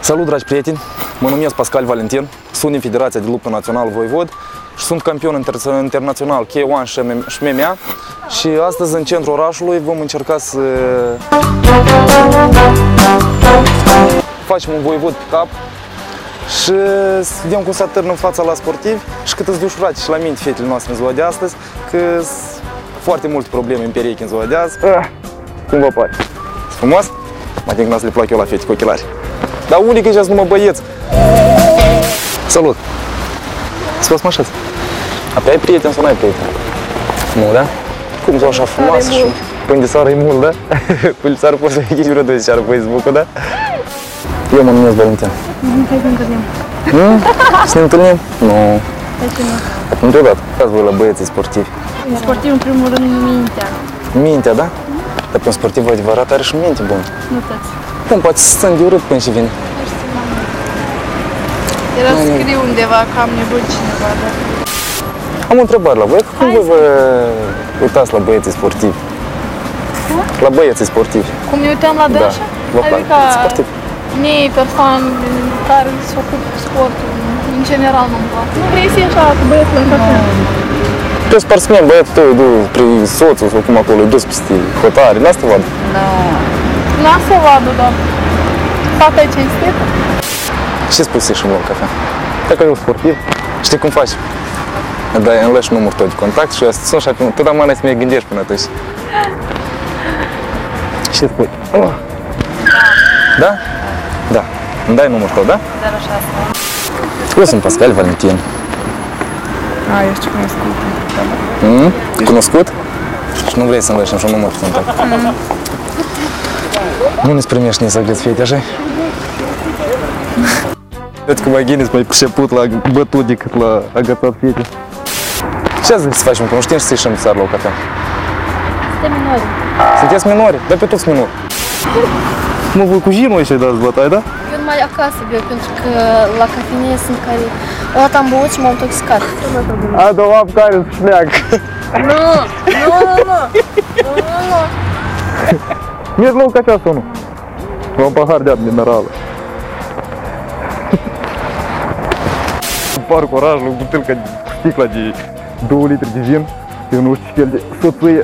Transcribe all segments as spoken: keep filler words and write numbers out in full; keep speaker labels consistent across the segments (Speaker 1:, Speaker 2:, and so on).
Speaker 1: Salut, dragi prieteni! Mă numesc Pascal Valentin, sunt din Federația de Luptă Națională Voivod și sunt campion internațional K unu și M M A și astăzi în centrul orașului vom încerca să facem un voivod pe cap și să vedem cum se atârnă în fața la sportivi și cât îți dușurați și la minte fetele noastre în ziua de astăzi, că sunt foarte multe probleme în perechi în ziua de azi. Ah, cum vă pare? Frumos? Mai tin că n-ați le plac eu la fete cu ochelari. Dar unii că numai băieți. Salut! Să vă așa. Apoi ai prieten sau n-ai prieten? Nu, da? Cum s-o așa frumoasă și până de sară e mult, da? Până de sară poți să vei vreo doi seară pe Facebook-ul, da? Eu mă numesc Valentin.
Speaker 2: Hai să ne întâlnim.
Speaker 1: Nu? Să ne întâlnim? Nu.
Speaker 2: De ce nu?
Speaker 1: Atunci odată. Dați voi la băieții sportivi.
Speaker 2: Sportiv, în primul rând, mintea.
Speaker 1: Mintea, da? Dar pe un sportiv adevărat are și minte bună.
Speaker 2: Nu toți.
Speaker 1: Cum poate să stăm de urât până și vine?
Speaker 2: Era să scriu undeva că am nevoie de cineva, dar...
Speaker 1: Am o întrebare la voi. Cum voi vă uitați la băieții sportivi? La băieții sportivi.
Speaker 2: Cum ne uităm la dânsa?
Speaker 1: Vă plac
Speaker 2: Adică
Speaker 1: sportiv?
Speaker 2: mie persoane care se ocupă cu sportul, în general nu-mi plac. Nu vrei să ieși așa cu băietul în cafea?
Speaker 1: Tu sportsmen, băiatul tău, du, prin soțul sau cum acolo, e dus peste hotare, n-a să te vadă?
Speaker 2: Nu. N-a să o vadă, dar fata e cinstită.
Speaker 1: Ce spui să ieșim la o cafea? Dacă eu sportiv, știi cum faci? Dai, îmi lași numărul tău de contact și eu să sun și atunci, totdeauna să-mi gândești până atunci. Ce spui? Oh. Da. Da? Da. Îmi dai numărul tău, da?
Speaker 2: Dar așa asta.
Speaker 1: Eu sunt Pascal Valentin.
Speaker 2: A, ești cunoscut.
Speaker 1: Mm? Cunoscut? Și nu vrei să-mi lași niciun număr de contact. Mm. Nu ne-ți primești nici să agreți fete, așa? Cred că mai ghineți mai priceput la bătut decât la agățat fete. Ce ați zis să facem? Că nu știm să ieșim seara la o cafea.
Speaker 2: Suntem minori.
Speaker 1: Sunteți minori? Dar pe toți minori. Mă, voi cu jinul ăștia dați bătaie, da?
Speaker 2: Eu numai acasă beau, pentru că la cafenee sunt care... O dată am băut și m-am intoxicat.
Speaker 1: A, două am care să șleac.
Speaker 2: Nu, nu, nu, nu, nu, nu, nu.
Speaker 1: Mi-eți la o cafea sau nu? La un pahar de apă minerală. În parc orașul, o butelcă de sticla de două litri de vin, eu nu știu ce fel de soție.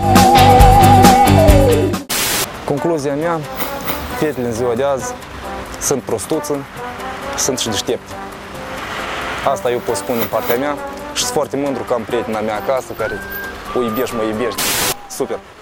Speaker 1: Concluzia mea, fetele în ziua de azi sunt prostuțe, sunt și deștepte. Asta eu pot spune din partea mea și sunt foarte mândru că am prietena mea acasă care o iubești, mă iubești. Super!